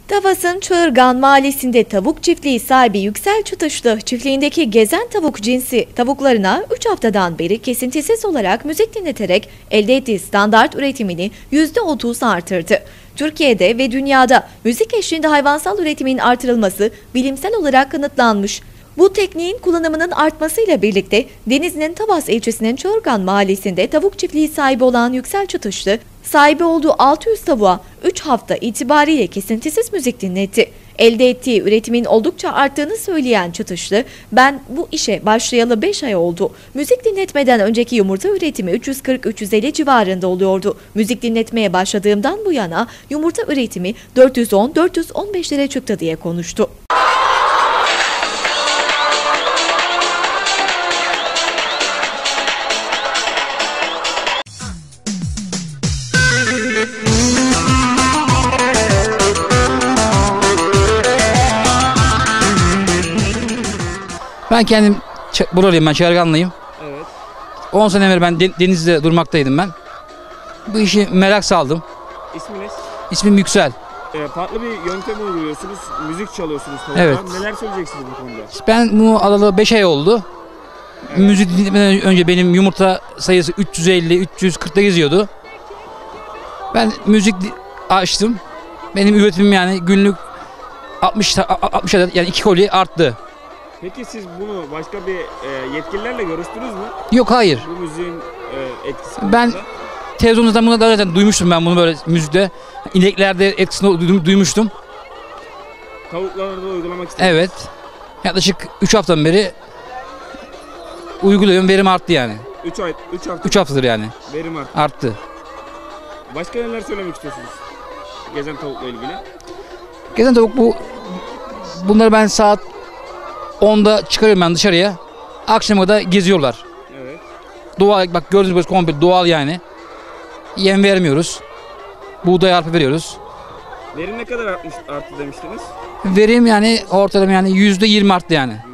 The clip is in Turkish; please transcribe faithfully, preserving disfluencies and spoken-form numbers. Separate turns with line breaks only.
Tavas'ın Çığırgan Mahallesi'nde tavuk çiftliği sahibi Yüksel Çıtışlı, çiftliğindeki gezen tavuk cinsi tavuklarına üç haftadan beri kesintisiz olarak müzik dinleterek elde ettiği standart üretimini yüzde otuz artırdı. Türkiye'de ve dünyada müzik eşliğinde hayvansal üretimin artırılması bilimsel olarak kanıtlanmış. Bu tekniğin kullanımının artmasıyla birlikte Denizli'nin Tavas ilçesinin Çığırgan Mahallesi'nde tavuk çiftliği sahibi olan Yüksel Çıtışlı, sahibi olduğu altı yüz tavuğa üç hafta itibariyle kesintisiz müzik dinletti. Elde ettiği üretimin oldukça arttığını söyleyen Çıtışlı, "Ben bu işe başlayalı beş ay oldu. Müzik dinletmeden önceki yumurta üretimi üç yüz kırk üç yüz elli civarında oluyordu. Müzik dinletmeye başladığımdan bu yana yumurta üretimi dört yüz on dört yüz on beşlere çıktı" diye konuştu.
Ben kendim buralıyım, ben Çığırganlıyım.
Evet.
on sene evvel ben Denizli'de durmaktaydım ben. Bu işi merak saldım.
İsminiz?
İsmim Yüksel.
Ee, farklı bir yöntem uyguluyorsunuz, müzik çalıyorsunuz tavuktan.
Evet.
Neler söyleyeceksiniz bu konuda?
Ben bunu alalı beş ay oldu. Evet. Müzik dinlemeden önce benim yumurta sayısı üç yüz elli üç yüz kırkta geziyordu. Ben müzik açtım. Benim üretimim yani günlük altmış altmış adet, yani iki koli arttı.
Peki siz bunu başka bir e, yetkililerle görüştünüz mü?
Yok, hayır.
Bu müziğin e, etkisi
Ben
konusunda.
televizyonda bunu da zaten duymuştum, ben bunu böyle müzikte. İneklerde etkisini duymuştum.
Tavuklarda da uygulamak istedim.
Evet. Yaklaşık üç haftadan beri uyguluyorum, verim arttı yani.
üç ay, üç hafta.
üç haftadır yani.
Verim arttı.
Arttı.
Başka neler söylemek istiyorsunuz? Gezen tavukla ilgili.
Gezen tavuk bu. Bunları ben saat onda çıkarıyorum ben dışarıya. Akşama da geziyorlar.
Evet.
Doğal, bak gördüğünüz gibi komple doğal yani. Yem vermiyoruz. Buğday arpa veriyoruz.
Verim ne kadar artmış, arttı demiştiniz?
Verim yani ortalama yani yüzde yirmi arttı yani.